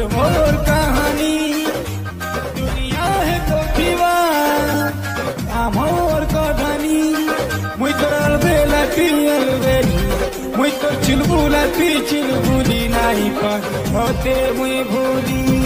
मोर कहानी दुनिया है तो दीवार मोर कहानी मुई तो अलबेला ती अलबेली मुई तो चिलबुला ती चिलबुली नहीं पर होते मुई भूली